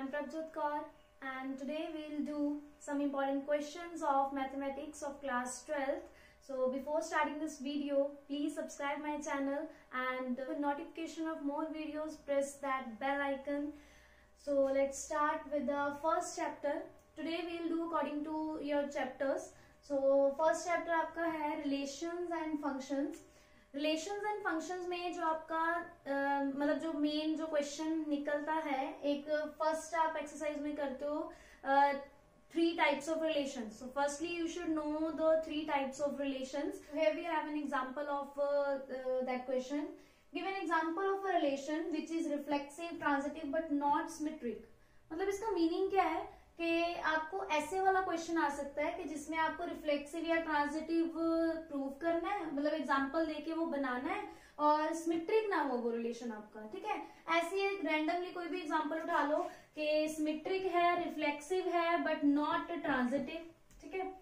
I'm Prabjot Kaur and today we'll do some important questions of mathematics of class 12th. So before starting this video, please subscribe my channel and for notification of more videos, press that bell icon. So let's start with the first chapter. Today we'll do according to your chapters. So first chapter आपका है relations and functions. Relations and functions में जो आपका मतलब जो main जो question निकलता है, एक फर्स्ट आप एक्सरसाइज में करते हो 3 types of relations. So firstly you should know the 3 types of relations. Here we have an example of that question. Give an example of a relation which is reflexive, transitive but not symmetric. मतलब इसका meaning क्या है कि आपको ऐसे वाला question आ सकता है कि जिसमें आपको रिफ्लेक्सिव या ट्रांजिटिव प्रूव करना है, मतलब एग्जांपल देके वो बनाना है और सिमेट्रिक ना हो वो रिलेशन आपका, ठीक है। ऐसे रैंडमली कोई भी एग्जांपल उठा लो कि सिमेट्रिक है, रिफ्लेक्सिव है बट नॉट ट्रांजिटिव, ठीक है,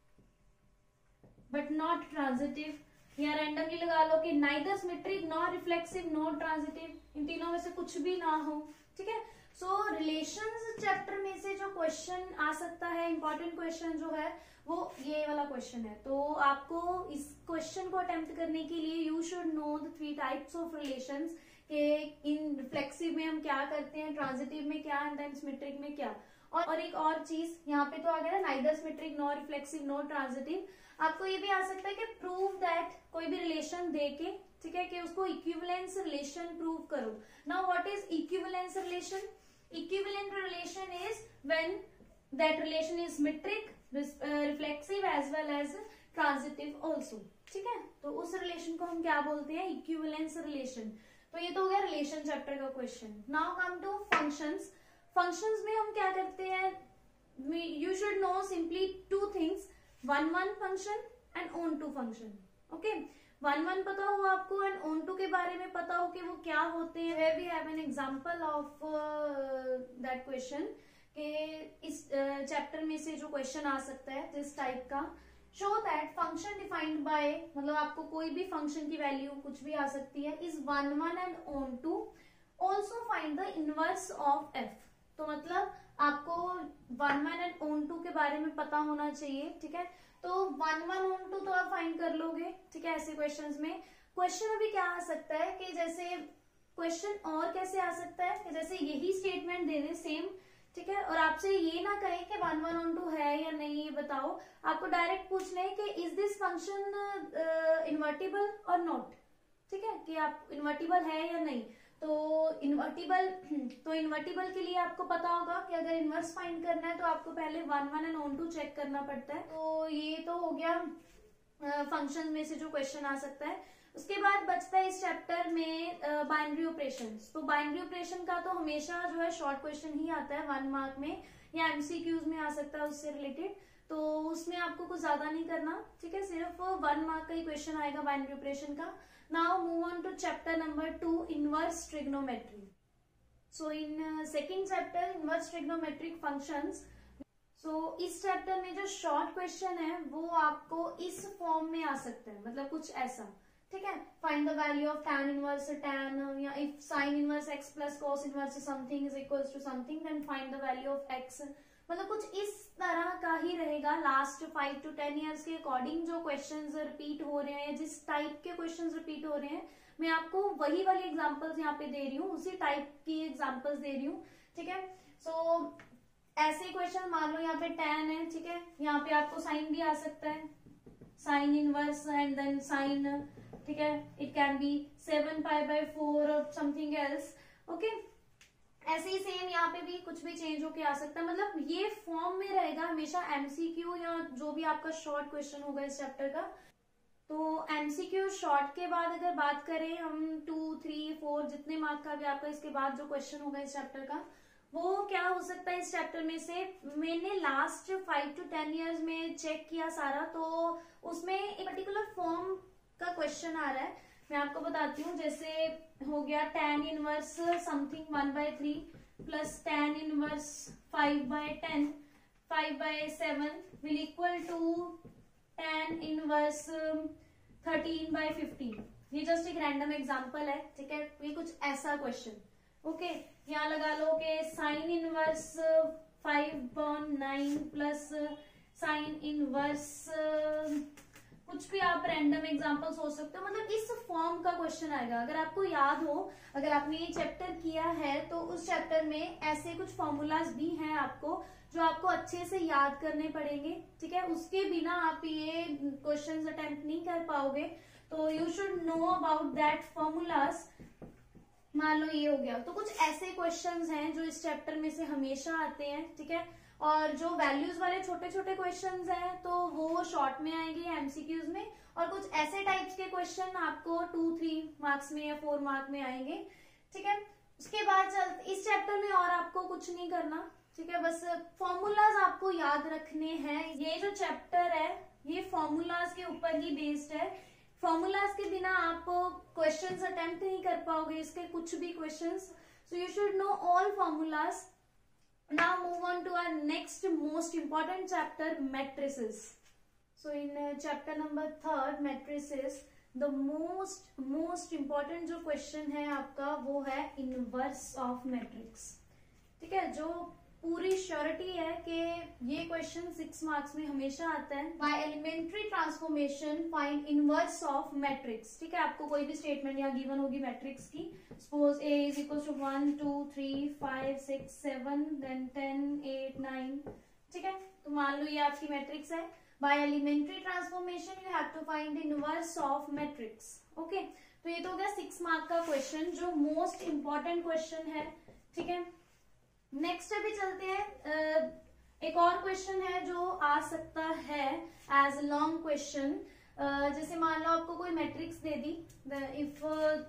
बट नॉट ट्रांजिटिव, या रैंडमली लगा लो कि neither symmetric not reflexive not transitive, इन तीनों में से कुछ भी ना हो, ठीक है। सो रिलेशंस चैप्टर में से जो क्वेश्चन आ सकता है, इंपॉर्टेंट क्वेश्चन जो है वो ये वाला क्वेश्चन है। तो आपको इस क्वेश्चन को अटेम्प्ट करने के लिए you should know the 3 types of relations के इन रिफ्लेक्सिव में हम क्या करते हैं, ट्रांजिटिव में क्या एंड देन सिमेट्रिक में क्या। और एक और चीज यहाँ पे तो आ गया ना, neither symmetric not reflexive not transitive. आपको ये भी आ सकता है कि प्रूव दैट, कोई भी रिलेशन देके, ठीक है, कि उसको इक्विवेलेंस रिलेशन प्रूव करो। Now what is equivalence relation? Equivalent relation is when that relation is symmetric, reflexive as well as transitive also, ठीक है। तो उस रिलेशन को हम क्या बोलते हैं? Equivalence relation. तो ये तो हो गया रिलेशन चैप्टर का question. Now come to functions. Functions में हम क्या करते हैं? You should know simply 2 things, one function and onto function, okay. One पता हो आपको एंड ऑन टू के बारे में पता हो कि वो क्या होते हैं। We have an example of that question कि इस चैप्टर में से जो क्वेश्चन आ सकता है जिस टाइप का, show that function defined by, मतलब आपको कोई भी फंक्शन की वैल्यू कुछ भी आ सकती है, is 1 and onto, also find the inverse of F. तो मतलब आपको 1 एंड ऑन टू के बारे में पता होना चाहिए, ठीक है। तो 1 ऑन टू तो आप फाइंड कर लोगे, ठीक है। ऐसे क्वेश्चंस में क्वेश्चन में भी क्या आ सकता है कि जैसे क्वेश्चन और कैसे आ सकता है कि जैसे यही स्टेटमेंट दे दे सेम, ठीक है, और आपसे ये ना कहे कि 1 ऑन टू है या नहीं ये बताओ, आपको डायरेक्ट पूछना है कि इज दिस फंक्शन इन्वर्टिबल और नॉट, ठीक है, कि आप इन्वर्टिबल है या नहीं। तो इन्वर्टिबल के लिए आपको पता होगा कि अगर इनवर्स फाइंड करना है तो आपको पहले 1 एंड ऑन टू चेक करना पड़ता है। तो ये तो हो गया फंक्शन में से जो क्वेश्चन आ सकता है। उसके बाद बचता है इस चैप्टर में बाइनरी ऑपरेशंस। तो बाइनरी ऑपरेशन का तो हमेशा जो है शॉर्ट क्वेश्चन ही आता है 1 मार्क में, या एमसीक्यूज में आ सकता है उससे रिलेटेड। तो उसमें आपको कुछ ज्यादा नहीं करना, ठीक है, सिर्फ 1 मार्क का ही क्वेश्चन आएगा बाइनरी ऑपरेशन का। Now move on to chapter number 2, inverse trigonometry. So in second chapter, inverse trigonometric functions. So इस चैप्टर में जो शॉर्ट क्वेश्चन है वो आपको इस फॉर्म में आ सकता है, मतलब कुछ ऐसा, ठीक है। Find the value of tan inverse tan, या if sin inverse x plus cos inverse something is equals to something, then find the value of x। मतलब कुछ इस तरह का ही रहेगा। लास्ट 5 to 10 years के अकॉर्डिंग जो क्वेश्चंस रिपीट हो रहे हैं, जिस टाइप के क्वेश्चंस रिपीट हो रहे हैं, मैं आपको वही वाली एग्जांपल्स यहाँ पे दे रही हूँ, उसी टाइप की एग्जांपल्स दे रही हूँ, ठीक है। सो ऐसे क्वेश्चन मान लो यहाँ पे tan है, ठीक है, यहाँ पे आपको साइन भी आ सकता है, sine inverse and then sine, ठीक है, इट कैन बी 7π/4 और समथिंग एल्स, ओके। ऐसे ही सेम यहाँ पे भी कुछ भी चेंज होके आ सकता है, मतलब ये फॉर्म में रहेगा हमेशा एमसीक्यू या जो भी आपका शॉर्ट क्वेश्चन होगा इस चैप्टर का। तो एमसीक्यू शॉर्ट के बाद अगर बात करें हम 2, 3, 4 जितने मार्क का भी आपका इसके बाद जो क्वेश्चन होगा इस चैप्टर का, वो क्या हो सकता है इस चैप्टर में से। मैंने लास्ट 5 to 10 years में चेक किया सारा, तो उसमें एक पर्टिकुलर फॉर्म का क्वेश्चन आ रहा है, मैं आपको बताती हूँ। जैसे हो गया tan inverse something 1/3 plus tan inverse 5/10, 5/7 will equal to tan inverse 13/15। ये जस्ट एक रैंडम एग्जांपल है, ठीक है। ये कुछ ऐसा क्वेश्चन, ओके। यहाँ लगा लो कि sine inverse 5/9 plus sine inverse कुछ भी आप रैंडम एग्जांपल सोच सकते हो, मतलब इस फॉर्म का क्वेश्चन आएगा। अगर आपको याद हो, अगर आपने ये चैप्टर किया है तो उस चैप्टर में ऐसे कुछ फॉर्मूलाज भी हैं आपको जो आपको अच्छे से याद करने पड़ेंगे, ठीक है। उसके बिना आप ये क्वेश्चंस अटेम्प्ट नहीं कर पाओगे, तो you should know about that formulas. मान लो ये हो गया, तो कुछ ऐसे क्वेश्चंस हैं जो इस चैप्टर में से हमेशा आते हैं, ठीक है। और जो वैल्यूज वाले छोटे छोटे क्वेश्चंस हैं तो वो शॉर्ट में आएंगे एमसीक्यूज में, और कुछ ऐसे टाइप्स के क्वेश्चन आपको 2-3 मार्क्स में या 4 मार्क में आएंगे, ठीक है। उसके बाद इस चैप्टर में और आपको कुछ नहीं करना, ठीक है, बस फॉर्मूलाज आपको याद रखने हैं। ये जो चैप्टर है ये फॉर्मूलाज के ऊपर ही बेस्ड है। फॉर्मूलाज के बिना आप क्वेश्चंस अटेम्प्ट नहीं कर पाओगे, इसके कुछ भी questions. So you should know all formulas. Now move on to our next most important chapter, matrices. So in chapter number 3 matrices, the most important जो question है आपका वो है inverse of matrix, ठीक है। जो पूरी श्योरिटी है कि ये क्वेश्चन 6 मार्क्स में हमेशा आता है। By elementary transformation find inverse of matrix, ठीक है। आपको कोई भी स्टेटमेंट यहाँ गिवन होगी मैट्रिक्स की, suppose A is equal to 1 2 3 5 6 7 then 10 8 9, ठीक है। तो मान लो ये आपकी मैट्रिक्स है। By elementary transformation you have to find the inverse of matrix, okay. तो ये तो हो गया 6 मार्क का क्वेश्चन जो मोस्ट इंपॉर्टेंट क्वेश्चन है, ठीक है। नेक्स्ट अभी चलते हैं, एक और क्वेश्चन है जो आ सकता है एज लॉन्ग क्वेश्चन। जैसे मान लो आपको कोई मैट्रिक्स दे दी, इफ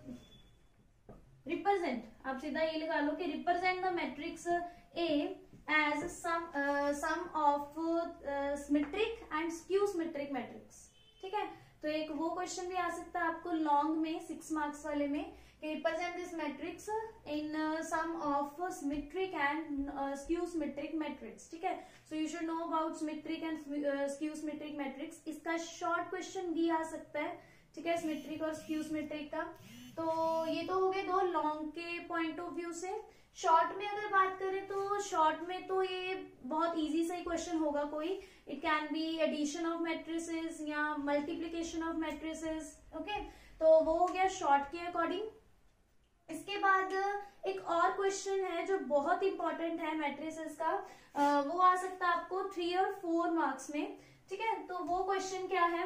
रिप्रेजेंट, आप सीधा ये लगा लो कि represent the matrix A as sum of symmetric and skew symmetric matrix, ठीक है। तो एक वो क्वेश्चन भी आ सकता है आपको लॉन्ग में 6 मार्क्स वाले में, represent this matrix in sum of symmetric and skew symmetric matrix, ठीक है। so you should know about symmetric and skew symmetric matrix। इसका शॉर्ट क्वेश्चन भी आ सकता है, ठीक है, सिमेट्रिक और स्क्यू सिमेट्रिक का। तो ये तो हो गए दो लॉन्ग के पॉइंट ऑफ व्यू से। शॉर्ट में अगर बात करें तो शॉर्ट में तो ये बहुत इजी सा ही क्वेश्चन होगा कोई। It can be addition of matrices या मल्टीप्लीकेशन ऑफ मैट्रिसेस, ओके। तो वो हो गया शॉर्ट के अकॉर्डिंग। इसके बाद एक और क्वेश्चन है जो बहुत इंपॉर्टेंट है मैट्रिसेस का, वो आ सकता है आपको 3 और 4 मार्क्स में, ठीक है। तो वो क्वेश्चन क्या है,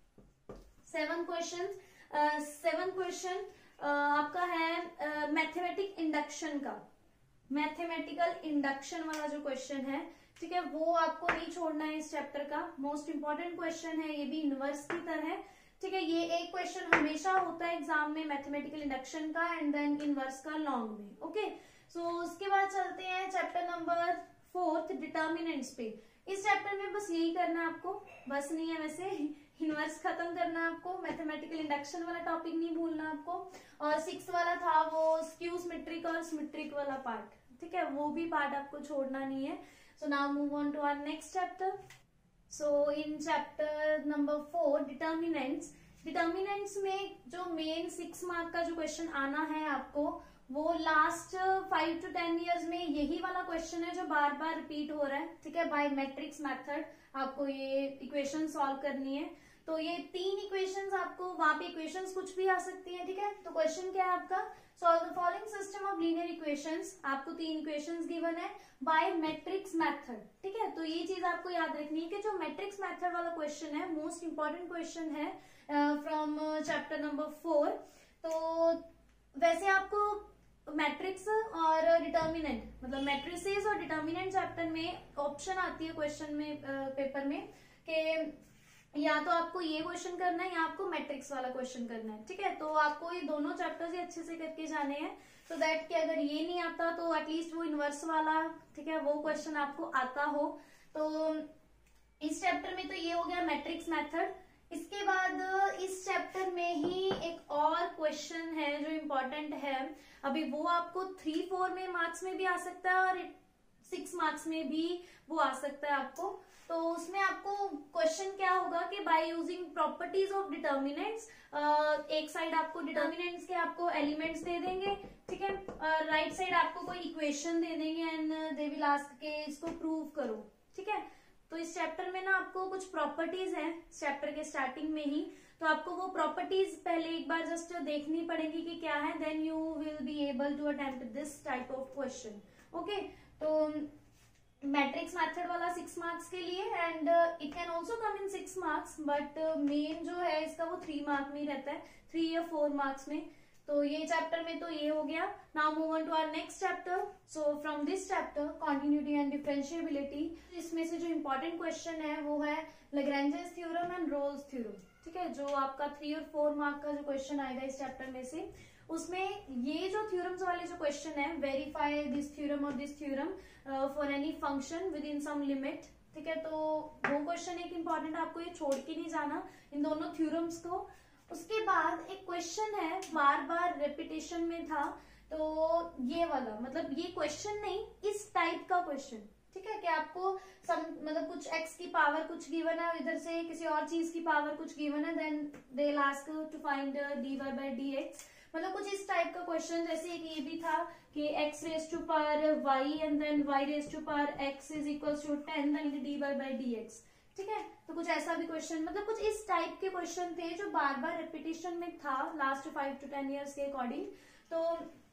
7 क्वेश्चन आपका है मैथमेटिक इंडक्शन का। मैथमेटिकल इंडक्शन वाला जो क्वेश्चन है, ठीक है, वो आपको नहीं छोड़ना है इस चैप्टर का। मोस्ट इंपॉर्टेंट क्वेश्चन है, ये भी इनवर्स की तरह, ठीक है। ये एक क्वेश्चन हमेशा होता है एग्जाम में मैथमेटिकल इंडक्शन का एंड देन इनवर्स का लॉन्ग में, ओके। सो उसके बाद चलते हैं चैप्टर नंबर 4 डिटर्मिनेंट्स पे। इस चैप्टर में बस यही करना है आपको, बस नहीं है वैसे, इनवर्स खत्म करना है आपको, मैथमेटिकल इंडक्शन वाला टॉपिक नहीं भूलना आपको। और 6 वाला था वो स्क्यू सिमेट्रिक और सिमेट्रिक वाला पार्ट, ठीक है, वो भी पार्ट आपको छोड़ना नहीं है। So now move on to our next chapter. So in chapter number 4 determinants में जो मेन 6 मार्क का जो क्वेश्चन आना है आपको, वो लास्ट 5 to 10 ईयर्स में यही वाला क्वेश्चन है जो बार बार रिपीट हो रहा है, ठीक है। बाय मैट्रिक्स मेथड आपको ये इक्वेशन सॉल्व करनी है। तो ये 3 इक्वेशंस आपको, वहां पे इक्वेशंस कुछ भी आ सकती है, ठीक है। तो क्वेश्चन क्या है आपका, solve the following system of linear equations. आपको 3 इक्वेशंस गिवन है बाय मैट्रिक्स मेथड, ठीक है। तो ये चीज आपको याद रखनी है कि जो मैट्रिक्स मेथड वाला क्वेश्चन है मोस्ट इंपॉर्टेंट क्वेश्चन है फ्रॉम चैप्टर नंबर 4। तो वैसे आपको मैट्रिक्स और डिटर्मिनेंट, मतलब मैट्रिसेस और डिटर्मिनेंट चैप्टर में ऑप्शन आती है क्वेश्चन में पेपर में कि या तो आपको ये क्वेश्चन करना है या आपको मैट्रिक्स वाला क्वेश्चन करना है, ठीक है। तो आपको ये दोनों चैप्टर्स अच्छे से करके जाने हैं, सो दैट कि अगर ये नहीं आता तो एटलीस्ट वो इनवर्स वाला, ठीक है, वो क्वेश्चन आपको आता हो। तो इस चैप्टर में तो ये हो गया मैट्रिक्स मेथड। इसके बाद इस चैप्टर में ही एक और क्वेश्चन है जो इम्पोर्टेंट है, अभी वो आपको 3-4 में मार्क्स में भी आ सकता है और 6 मार्क्स में भी वो आ सकता है आपको। तो उसमें आपको क्वेश्चन क्या होगा कि by using properties of determinants, एक साइड आपको डिटर्मिनेंट्स के आपको एलिमेंट्स दे देंगे, ठीक है, राइट साइड आपको कोई इक्वेशन दे देंगे एंड दे विल आस्क के इसको प्रूव करो, ठीक है। तो इस चैप्टर में ना आपको कुछ प्रॉपर्टीज हैं चैप्टर के स्टार्टिंग में ही, तो आपको वो प्रॉपर्टीज पहले एक बार जस्ट देखनी पड़ेगी कि क्या है, then you will be able to attempt this type of question. Okay, तो मैट्रिक्स मेथड वाला 6 मार्क्स के लिए and it can also come in 6 marks, but main जो है इसका वो 3 मार्क में ही रहता है, 3 या 4 मार्क्स में। तो ये चैप्टर में तो ये हो गया। Now move on to our next chapter. So from this chapter continuity and differentiability, इसमें से जो इंपॉर्टेंट क्वेश्चन है वो है Lagrange's theorem and Rolle's theorem, ठीक है, जो आपका 3 और 4 मार्क का जो क्वेश्चन आएगा इस चैप्टर में से, उसमें ये जो थ्योरम्स वाले जो क्वेश्चन है, वेरीफाई दिस थ्योरम और this theorem for any function within some limit, ठीक है, तो वो क्वेश्चन एक इंपॉर्टेंट, आपको ये छोड़ के नहीं जाना इन दोनों थ्योरम्स को। उसके बाद एक क्वेश्चन है बार बार रेपिटेशन में था, तो ये वाला, मतलब ये क्वेश्चन नहीं, इस टाइप का क्वेश्चन, ठीक है, कि आपको मतलब कुछ x की पावर कुछ गिवन है, इधर से किसी और चीज की पावर कुछ गिवन है, then they will ask to find dy/dx, मतलब कुछ इस टाइप का क्वेश्चन। जैसे एक ये भी था कि x raise to power y and then y raise to power x is equals to 10 then dy/dx, ठीक है, तो कुछ ऐसा भी क्वेश्चन, मतलब कुछ इस टाइप के क्वेश्चन थे जो बार बार रिपीटिशन में था लास्ट 5 to 10 ईयर्स के अकॉर्डिंग। तो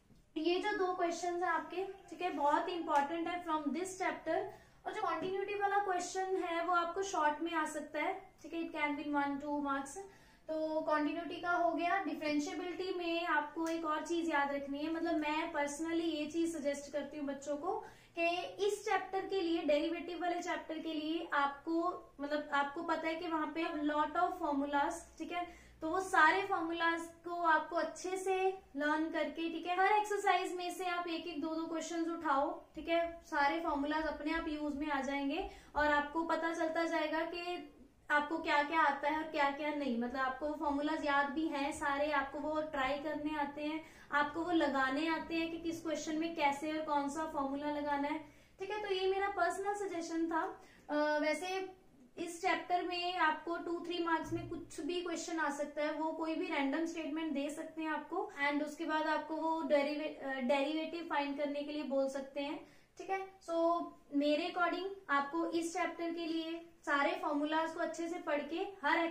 ये जो 2 क्वेश्चन है आपके, ठीक है, बहुत इंपॉर्टेंट है फ्रॉम दिस चैप्टर। और जो कंटिन्यूटी वाला क्वेश्चन है वो आपको शॉर्ट में आ सकता है, ठीक है, इट कैन बी 1-2 मार्क्स। तो कंटिन्यूटी का हो गया। डिफरेंशिएबिलिटी में आपको एक और चीज याद रखनी है, मतलब मैं पर्सनली ये चीज सजेस्ट करती हूँ बच्चों को कि इस चैप्टर के लिए, डेरिवेटिव वाले चैप्टर के लिए आपको, मतलब आपको पता है कि वहां पे लॉट ऑफ फॉर्मूलाज, ठीक है, तो वो सारे फॉर्मूलाज को आपको अच्छे से लर्न करके, ठीक है, हर एक्सरसाइज में से आप 1-1, 2-2 क्वेश्चंस उठाओ, ठीक है, सारे फॉर्मूलाज अपने आप यूज में आ जाएंगे और आपको पता चलता जाएगा कि आपको क्या क्या आता है और क्या क्या नहीं, मतलब आपको वो फॉर्मूलाज याद भी हैं सारे, आपको वो ट्राई करने आते हैं, आपको वो लगाने आते हैं कि किस क्वेश्चन में कैसे और कौन सा फॉर्मूला लगाना है, ठीक है। तो ये मेरा पर्सनल सजेशन था। वैसे इस चैप्टर में आपको 2-3 मार्क्स में कुछ भी क्वेश्चन आ सकता है, वो कोई भी रैंडम स्टेटमेंट दे सकते हैं आपको एंड उसके बाद आपको वो डेरिवेटिव फाइंड करने के लिए बोल सकते हैं, ठीक है। सो मेरे अकॉर्डिंग आपको इस चैप्टर के लिए सारे फॉर्मूलाज को अच्छे से पढ़ के हर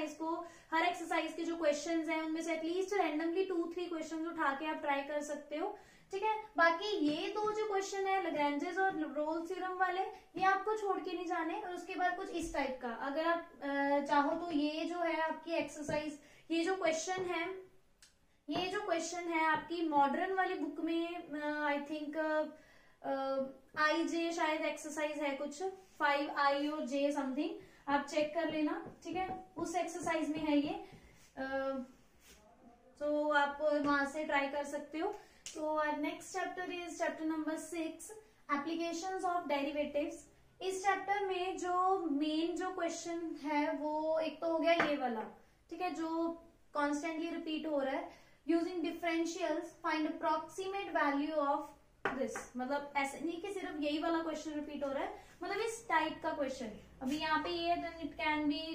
एक्सरसाइज के जो क्वेश्चंस हैं उनमें से एटलीस्ट रैंडमली 2-3 क्वेश्चंस उठा के आप ट्राई कर सकते हो, ठीक है। बाकी ये 2 जो क्वेश्चन है लैग्रेंजेस और रोल्स थ्योरम वाले, ये आपको छोड़ के नहीं जाने। और उसके बाद कुछ इस टाइप का, अगर आप चाहो तो ये जो है आपकी एक्सरसाइज, ये जो क्वेश्चन है आपकी मॉडर्न वाली बुक में, आई थिंक IJ शायद एक्सरसाइज है कुछ 5I और J समथिंग, आप चेक कर लेना, ठीक है, उस एक्सरसाइज में है ये, तो आप वहां से ट्राई कर सकते हो। तो next chapter is chapter number 6, applications of derivatives. इस चैप्टर में जो मेन जो क्वेश्चन है वो एक तो हो गया ये वाला, ठीक है, जो कॉन्स्टेंटली रिपीट हो रहा है, using differentials find approximate value of this, मतलब ऐसे नहीं कि सिर्फ यही वाला क्वेश्चन रिपीट हो रहा है, मतलब इस टाइप का क्वेश्चन। अभी यहाँ पे ये देन इट कैन बी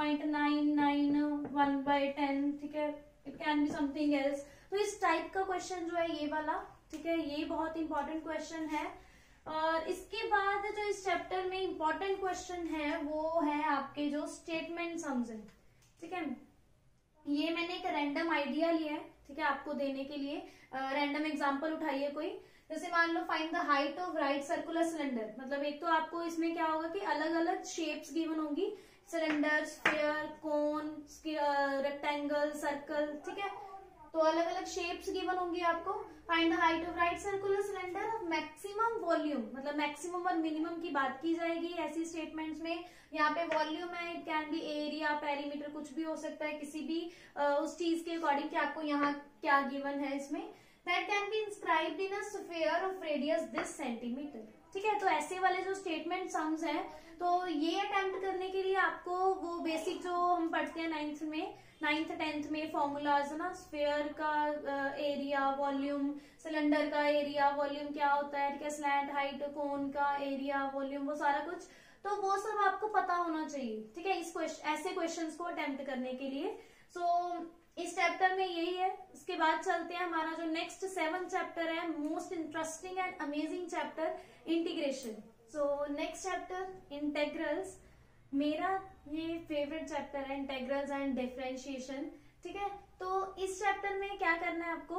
0.991/10, ठीक है, it can be something else. तो इस टाइप का क्वेश्चन जो है ये वाला, ठीक है, ये बहुत इंपॉर्टेंट क्वेश्चन है। और इसके बाद जो इस चैप्टर में इंपॉर्टेंट क्वेश्चन है वो है आपके जो स्टेटमेंट सम्स है, ठीक है, ये मैंने एक रैंडम आइडिया लिया है, ठीक है, आपको देने के लिए। रैंडम एग्जांपल उठाइए कोई, जैसे मान लो find the height of right circular cylinder, मतलब एक तो आपको इसमें क्या होगा कि अलग अलग शेप्स गिवन होंगी, cylinder, sphere, cone, rectangle, circle, ठीक है, तो अलग अलग शेप्स गिवन होंगी आपको। Find the height of right circular cylinder, maximum volume, मतलब मैक्सिमम और मिनिमम की बात की जाएगी ऐसी स्टेटमेंट्स में। यहाँ पे वॉल्यूम है, it can be area, perimeter, कुछ भी हो सकता है किसी भी उस चीज के अकॉर्डिंग कि आपको यहाँ क्या गिवन है इसमें। That can be inscribed in a sphere of radius this centimeter, ठीक है। तो ऐसे वाले जो स्टेटमेंट सम्स हैं, तो ये अटेम्प्ट करने के लिए आपको वो बेसिक जो हम पढ़ते हैं 9th 10th में फॉर्मूलाज ना, स्फीयर का एरिया, वॉल्यूम, सिलेंडर का एरिया, वॉल्यूम क्या होता है, ठीक है, स्लैंट, हाइट, कोन का एरिया, वॉल्यूम, वो सारा कुछ, तो वो सब आपको पता होना चाहिए, ठीक है, ऐसे क्वेश्चंस को अटेम्प्ट करने के लिए। सो इस चैप्टर में यही है। इसके बाद चलते हैं हमारा जो नेक्स्ट 7th चैप्टर है, most interesting and amazing chapter, integration. So next chapter integrals, मेरा ये फेवरेट चैप्टर है, इंटेग्रल्स एंड डिफरेंशिएशन, ठीक है। तो इस चैप्टर में क्या करना है आपको,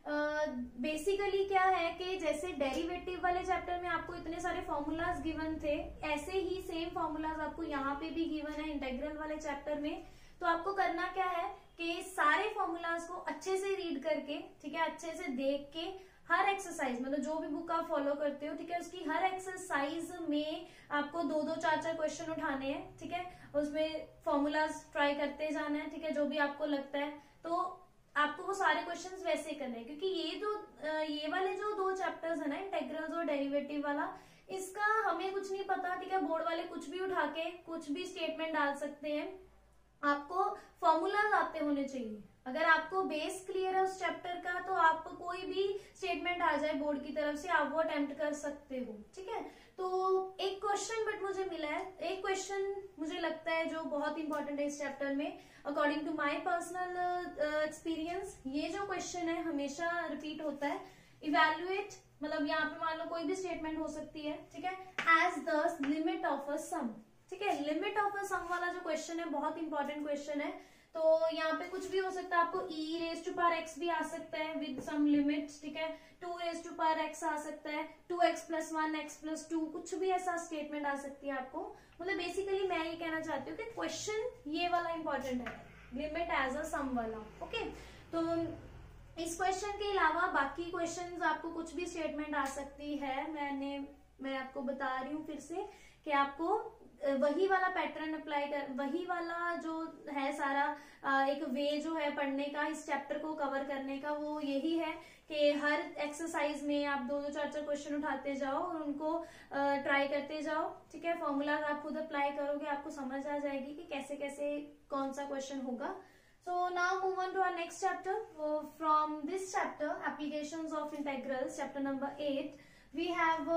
बेसिकली क्या है कि जैसे डेरिवेटिव वाले चैप्टर में आपको इतने सारे फॉर्मूलाज गिवन थे, ऐसे ही सेम फॉर्मूलाज आपको यहाँ पे भी गिवन है इंटेग्रल वाले चैप्टर में। तो आपको करना क्या है कि सारे फॉर्मूलाज को अच्छे से रीड करके, ठीक है, अच्छे से देख के हर एक्सरसाइज, मतलब जो भी बुक आप फॉलो करते हो, ठीक है, उसकी हर एक्सरसाइज में आपको 2-2, 4-4 क्वेश्चन उठाने हैं, ठीक है, उसमें फॉर्मूलाज ट्राई करते जाना है, ठीक है, जो भी आपको लगता है। तो आपको वो सारे क्वेश्चंस वैसे करने हैं, क्योंकि ये वाले जो 2 चैप्टर्स है ना, इंटेग्रल्स और डेरिवेटिव वाला, इसका हमें कुछ नहीं पता, ठीक है, बोर्ड वाले कुछ भी उठा के कुछ भी स्टेटमेंट डाल सकते हैं, आपको फॉर्मूलाज आते होने चाहिए। अगर आपको बेस क्लियर है उस चैप्टर का, तो आप कोई भी स्टेटमेंट आ जाए बोर्ड की तरफ से, आप वो अटेम्प्ट कर सकते हो, ठीक है। तो एक क्वेश्चन बट मुझे मिला है, एक क्वेश्चन मुझे लगता है जो बहुत इंपॉर्टेंट है इस चैप्टर में, according to my personal experience. ये जो क्वेश्चन है हमेशा रिपीट होता है, इवेल्युएट, मतलब यहाँ पे मान लो कोई भी स्टेटमेंट हो सकती है, ठीक है, as the limit of a sum, ठीक है। लिमिट ऑफ अ सम वाला जो क्वेश्चन है बहुत इंपॉर्टेंट क्वेश्चन है। तो यहाँ पे कुछ भी हो सकता है, आपको e raise to power x भी आ सकता है विद सम लिमिट्स, ठीक है, 2 रेज टू पावर x आ सकता है, 2x + 1 x + 2, कुछ भी ऐसा स्टेटमेंट आ सकती है आपको। मतलब बेसिकली मैं ये कहना चाहती हूँ कि क्वेश्चन ये वाला इंपॉर्टेंट है, लिमिट एज अ सम वाला, ओके। तो इस क्वेश्चन के अलावा बाकी क्वेश्चंस आपको कुछ भी स्टेटमेंट आ सकती है। मैं आपको बता रही हूँ फिर से कि आपको वही वाला पैटर्न अप्लाई कर, वही वाला जो है सारा एक वे जो है पढ़ने का, इस चैप्टर को कवर करने का, वो यही है कि हर एक्सरसाइज में आप 2-2, 4-4 क्वेश्चन उठाते जाओ और उनको ट्राई करते जाओ, ठीक है। फॉर्मूला आप खुद अप्लाई करोगे, आपको समझ आ जाएगी कि कैसे कैसे कौन सा क्वेश्चन होगा। So now move on to our next chapter. From this chapter, applications of integrals, chapter number 8, we have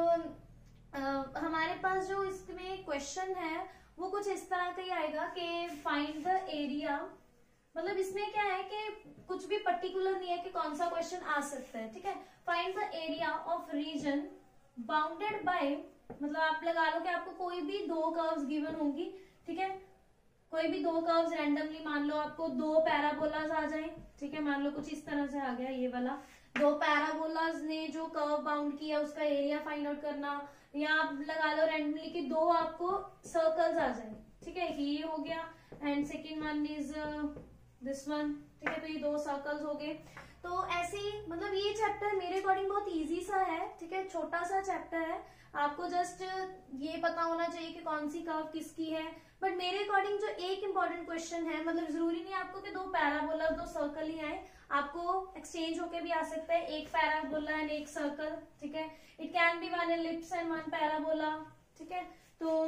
हमारे पास जो इसमें क्वेश्चन है वो कुछ इस तरह का ही आएगा कि फाइंड द एरिया। मतलब इसमें क्या है कि कुछ भी पर्टिकुलर नहीं है कि कौन सा क्वेश्चन आ सकता है, ठीक है। Find the area of region bounded by, मतलब आप लगा लो कि आपको कोई भी 2 कर्व्स गिवन होंगी, ठीक है, कोई भी 2 कर्व्स रैंडमली, मान लो आपको 2 पैराबोलाज आ जाए, ठीक है, मान लो कुछ इस तरह से आ गया ये वाला, 2 पैराबोलाज ने जो कर्व बाउंड किया उसका एरिया फाइंड आउट करना, या आप लगा लो रैंडमली कि 2 आपको सर्कल्स आ जाए, ठीक है, ये हो गया, and second one is this one, ठीक है, तो ये 2 सर्कल्स हो गए। तो ऐसे ही मतलब ये चैप्टर मेरे अकॉर्डिंग बहुत इजी सा है, ठीक है, छोटा सा चैप्टर है, आपको जस्ट ये पता होना चाहिए कि कौन सी कर्व किसकी है। बट मेरे अकॉर्डिंग जो एक इम्पॉर्टेंट क्वेश्चन है, मतलब जरूरी नहीं आपको कि 2 पैराबोला 2 सर्कल ही आए, आपको एक्सचेंज होके भी आ सकता है, 1 पैराबोला एंड 1 सर्कल, ठीक है, it can be 1 ellipse and 1 parabola, ठीक है। तो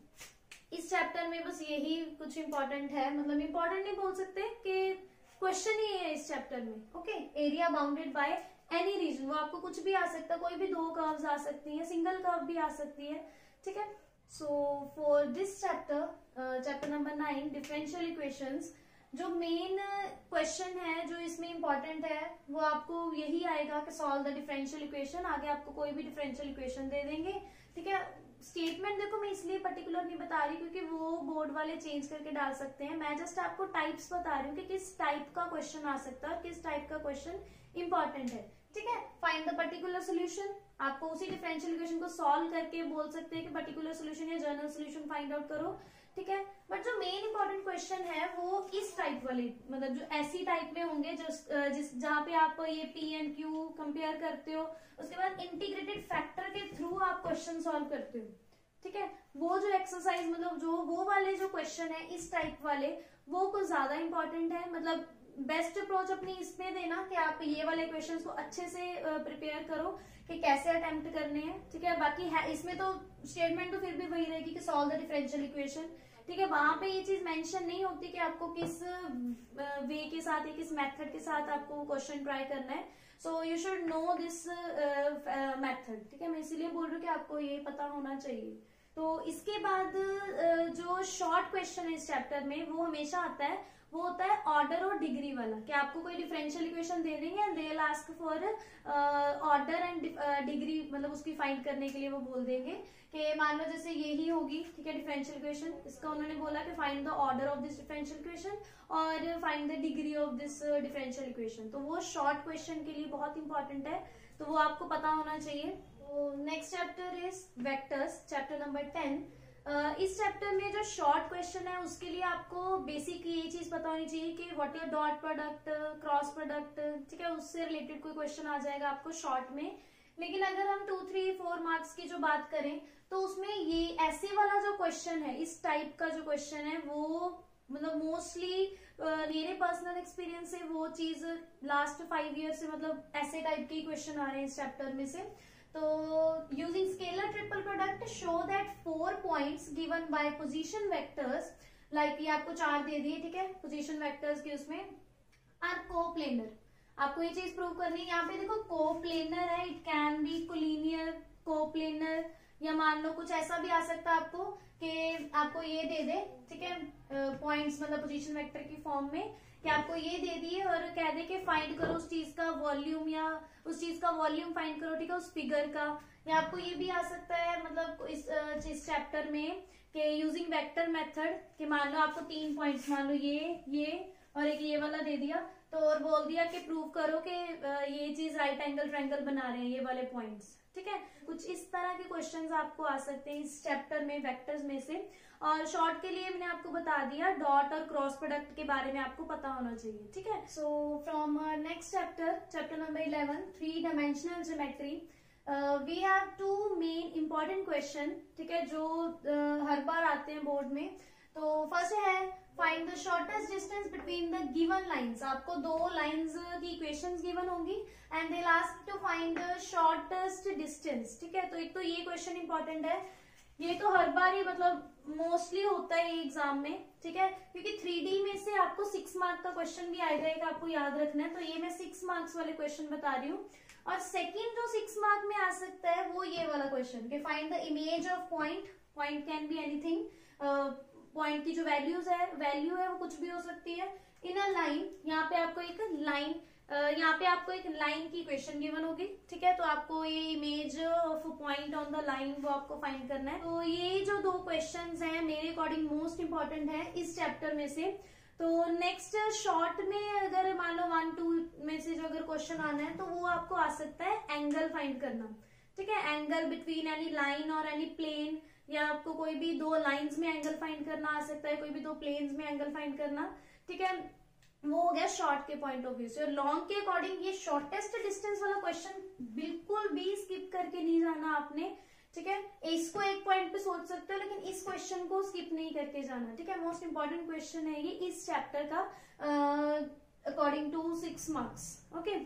इस चैप्टर में बस यही कुछ इंपॉर्टेंट है, मतलब इंपॉर्टेंट नहीं बोल सकते कि क्वेश्चन ही है इस चैप्टर में, okay. Area bounded by any region, वो आपको कुछ भी आ सकता है, कोई भी 2 कर्व्स आ सकती है, सिंगल कर्व भी आ सकती है, ठीक है। So for this chapter, chapter number 9, differential equations, जो मेन क्वेश्चन है जो इसमें इंपॉर्टेंट है वो आपको यही आएगा कि सॉल्व द डिफरेंशियल इक्वेशन। आगे आपको कोई भी डिफरेंशियल इक्वेशन दे देंगे, ठीक है। स्टेटमेंट देखो मैं इसलिए पर्टिकुलर नहीं बता रही क्योंकि वो बोर्ड वाले चेंज करके डाल सकते हैं, मैं जस्ट आपको टाइप्स बता रही हूँ कि किस टाइप का क्वेश्चन आ सकता है और किस टाइप का क्वेश्चन इंपॉर्टेंट है, ठीक है। फाइंड द पर्टिकुलर सोल्यूशन, आपको उसी डिफरेंशियल इक्वेशन को सॉल्व करके बोल सकते हैं कि पर्टिकुलर सोल्यूशन या जनरल सोल्यूशन फाइंड आउट करो, ठीक है। बट जो मेन इंपॉर्टेंट क्वेश्चन है वो इस टाइप वाले, मतलब जो ऐसी टाइप में होंगे जहाँ पे आप ये पी एंड क्यू कंपेयर करते हो, उसके बाद इंटीग्रेटेड फैक्टर के थ्रू आप क्वेश्चन सॉल्व करते हो, ठीक है। वो जो एक्सरसाइज, मतलब जो वो वाले जो क्वेश्चन है इस टाइप वाले, वो कुछ ज्यादा इंपॉर्टेंट है। मतलब बेस्ट अप्रोच अपनी इसमें देना कि आप ये वाले क्वेश्चंस को अच्छे से प्रिपेयर करो कि कैसे अटेम्प्ट करने हैं, ठीक है। बाकी है इसमें तो स्टेटमेंट तो फिर भी वही रहेगी कि सॉल्व द डिफरेंशियल इक्वेशन, ठीक है। वहां पे ये चीज मेंशन नहीं होती कि आपको किस वे के साथ या किस मेथड के साथ आपको क्वेश्चन ट्राई करना है। So you should know this method, ठीक है। मैं इसीलिए बोल रही हूँ कि आपको ये पता होना चाहिए, तो इसके बाद जो शॉर्ट क्वेश्चन है इस चैप्टर में वो हमेशा आता है, वो होता है ऑर्डर और डिग्री वाला। कि आपको कोई डिफरेंशियल इक्वेशन दे देंगे and they will ask for order and degree, मतलब उसकी फाइंड करने के लिए वो बोल देंगे कि मान लो जैसे यही होगी, ठीक है, डिफरेंशियल इक्वेशन, इसका उन्होंने बोला कि find the order of this differential equation और find the degree of this differential equation. तो वो शॉर्ट क्वेश्चन के लिए बहुत इंपॉर्टेंट है, तो वो आपको पता होना चाहिए। तो next chapter is vectors, chapter number 10। इस चैप्टर में जो शॉर्ट क्वेश्चन है उसके लिए आपको बेसिक ये चीज पता होनी चाहिए कि what is dot product, cross product, ठीक है, उससे रिलेटेड कोई क्वेश्चन आ जाएगा आपको शॉर्ट में। लेकिन अगर हम 2, 3, 4 मार्क्स की जो बात करें तो उसमें ये ऐसे वाला जो क्वेश्चन है, इस टाइप का जो क्वेश्चन है, वो मतलब मोस्टली मेरे पर्सनल एक्सपीरियंस से वो चीज लास्ट 5 ईयर से मतलब ऐसे टाइप के क्वेश्चन आ रहे हैं इस चैप्टर में से। तो using scalar triple product show that 4 points given by position vectors, like ये आपको 4 दे दिए, ठीक है, पोजीशन वेक्टर्स के उसमें, आर कोप्लेनर। आपको ये चीज प्रूव करनी है। यहाँ पे देखो कोप्लेनर है, it can be collinear, coplanar, या मान लो कुछ ऐसा भी आ सकता है आपको कि आपको ये दे दे, ठीक है, पॉइंट्स मतलब पोजीशन वेक्टर की फॉर्म में, कि आपको ये दे दिए और कह दे कि फाइंड करो उस चीज का वॉल्यूम, या उस चीज का वॉल्यूम फाइंड करो, ठीक है, उस फिगर का। या आपको ये भी आ सकता है मतलब इस चैप्टर में कि यूजिंग वेक्टर मेथड, कि मान लो आपको 3 पॉइंट्स, मान लो ये और एक ये वाला दे दिया, तो और बोल दिया कि प्रूव करो कि ये चीज राइट एंगल ट्रायंगल बना रहे हैं ये वाले पॉइंट्स, ठीक है। कुछ इस तरह के क्वेश्चंस आपको आ सकते हैं इस चैप्टर में वेक्टर्स में से। और शॉर्ट के लिए मैंने आपको बता दिया, डॉट और क्रॉस प्रोडक्ट के बारे में आपको पता होना चाहिए, ठीक है। So from next chapter, chapter number 11, 3 dimensional geometry, we have 2 main important question, ठीक है, जो हर बार आते हैं बोर्ड में। तो फर्स्ट है find the shortest distance between the given lines. आपको 2 लाइंस की इक्वेशंस गिवन होंगी and they ask to find the shortest distance, ठीक है। तो एक तो ये क्वेश्चन इंपॉर्टेंट है, ये तो हर बार ही मतलब मोस्टली होता है एग्जाम में, ठीक है, क्योंकि 3D में से आपको 6 मार्क का क्वेश्चन भी आएगा, एक आपको याद रखना है। तो ये मैं 6 मार्क्स वाले क्वेश्चन बता रही हूँ। और सेकंड जो 6 मार्क में आ सकता है वो ये वाला क्वेश्चन कि find the image of point, point can be anything, point की जो वैल्यू है वो कुछ भी हो सकती है, इन अ लाइन। यहाँ पे आपको एक लाइन, यहाँ पे आपको एक लाइन की इक्वेशन गिवन होगी, ठीक है। तो आपको ये image of point on the line वो आपको फाइंड करना है। तो ये जो 2 क्वेश्चंस हैं मेरे अकॉर्डिंग मोस्ट इंपॉर्टेंट है इस चैप्टर में से। तो नेक्स्ट शॉर्ट में अगर मान लो 1, 2 में से जो अगर क्वेश्चन आना है तो वो आपको आ सकता है एंगल फाइंड करना, ठीक है, एंगल बिटवीन एनी लाइन और एनी प्लेन, या आपको कोई भी 2 लाइंस में एंगल फाइंड करना आ सकता है, कोई भी 2 प्लेन्स में एंगल फाइंड करना, ठीक है। वो हो गया शॉर्ट के पॉइंट ऑफ व्यू से। और लॉन्ग के अकॉर्डिंग ये शॉर्टेस्ट डिस्टेंस वाला क्वेश्चन बिल्कुल भी स्किप करके नहीं जाना आपने, ठीक है। इसको एक पॉइंट पे सोच सकते हो लेकिन इस क्वेश्चन को स्किप नहीं करके जाना, ठीक है। मोस्ट इंपॉर्टेंट क्वेश्चन है ये इस चैप्टर का according to 6 marks, okay.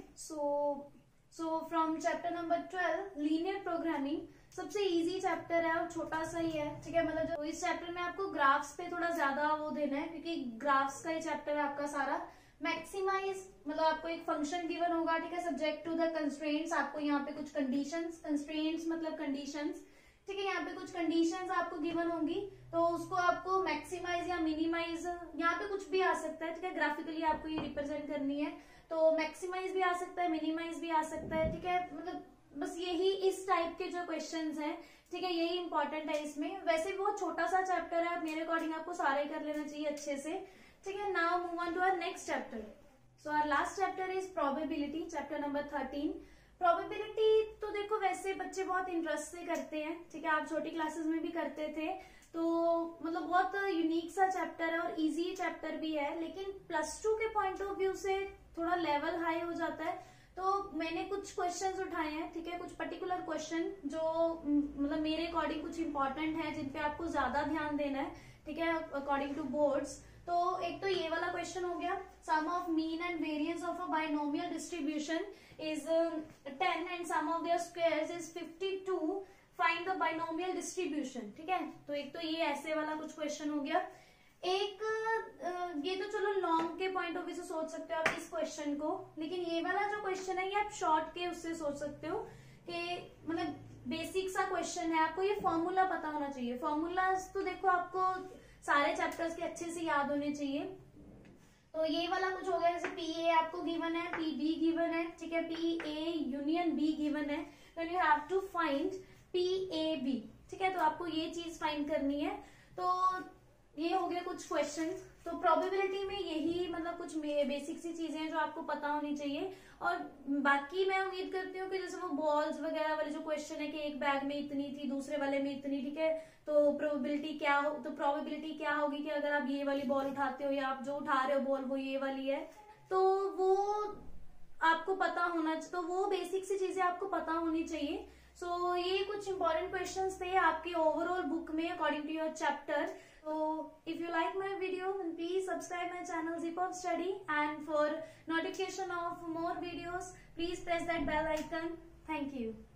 So from chapter number 12 linear programming, सबसे इजी चैप्टर है और छोटा सा ही है, ठीक है। मतलब जो इस चैप्टर में आपको ग्राफ्स पे थोड़ा ज्यादा वो देना है क्योंकि ग्राफ्स का ये चैप्टर है आपका सारा। मैक्सिमाइज मतलब आपको एक फंक्शन गिवन होगा, ठीक है, सब्जेक्ट टू द कंस्ट्रेंट्स। आपको यहाँ पे कुछ कंडीशंस, कंस्ट्रेंट्स मतलब कंडीशंस, ठीक है, यहाँ पे कुछ कंडीशंस आपको गिवन होंगी तो उसको आपको मैक्सिमाइज या मिनिमाइज, यहाँ पे कुछ भी आ सकता है, ठीक है, ग्राफिकली आपको ये रिप्रेजेंट करनी है। तो मैक्सिमाइज भी आ सकता है, मिनिमाइज भी आ सकता है, ठीक है। मतलब बस यही इस टाइप के जो क्वेश्चंस हैं, ठीक है, यही इंपॉर्टेंट है इसमें। वैसे बहुत छोटा सा चैप्टर है, मेरे अकॉर्डिंग आपको सारे कर लेना चाहिए अच्छे से, ठीक है। Now move on to our next chapter. So our last chapter is probability, chapter number 13। Probability तो देखो वैसे बच्चे बहुत इंटरेस्ट से करते हैं, ठीक है, आप छोटी क्लासेस में भी करते थे, तो मतलब बहुत यूनिक सा चैप्टर है और इजी चैप्टर भी है। लेकिन +2 के पॉइंट ऑफ व्यू से थोड़ा लेवल हाई हो जाता है। तो मैंने कुछ क्वेश्चंस उठाए हैं, ठीक है, कुछ पर्टिकुलर क्वेश्चन जो मतलब मेरे अकॉर्डिंग कुछ इंपॉर्टेंट है, जिन पे आपको ज्यादा ध्यान देना है, ठीक है, अकॉर्डिंग टू बोर्ड्स। तो एक तो ये वाला क्वेश्चन हो गया, sum of mean and variance of a binomial distribution is 10 and sum of their squares is 52, find the binomial distribution, ठीक है। तो एक तो ये ऐसे वाला कुछ क्वेश्चन हो गया। एक ये तो चलो लॉन्ग के पॉइंट ऑफ व्यू से सोच सकते हो आप इस क्वेश्चन को, लेकिन ये वाला जो क्वेश्चन है ये आप शॉर्ट के उससे सोच सकते हो कि मतलब बेसिक सा क्वेश्चन है, आपको ये फॉर्मूला पता होना चाहिए। फॉर्मूलाज तो देखो आपको सारे चैप्टर्स के अच्छे से याद होने चाहिए। तो ये वाला कुछ हो गया, जैसे पी ए आपको गिवन है, पी बी गिवन है, ठीक है, P A union B given है, then you have to find P A B, ठीक है। तो आपको ये चीज फाइंड करनी है। तो ये हो गया कुछ क्वेश्चंस। तो प्रोबेबिलिटी में यही मतलब कुछ बेसिक सी चीजें हैं जो आपको पता होनी चाहिए। और बाकी मैं उम्मीद करती हूँ कि जैसे वो बॉल्स वगैरह वाले जो क्वेश्चन है कि एक बैग में इतनी थी, दूसरे वाले में इतनी, ठीक है, तो प्रोबेबिलिटी क्या होगी कि अगर आप ये वाली बॉल उठाते हो या आप जो उठा रहे हो बॉल वो ये वाली है, तो वो आपको पता होना, तो वो बेसिक सी चीजें आपको पता होनी चाहिए। सो ये कुछ इंपॉर्टेंट क्वेश्चंस थे आपकी ओवरऑल बुक में according to your chapter. So if you like my video, then please subscribe my channel Pseb Study, and for notification of more videos, please press that bell icon. Thank you.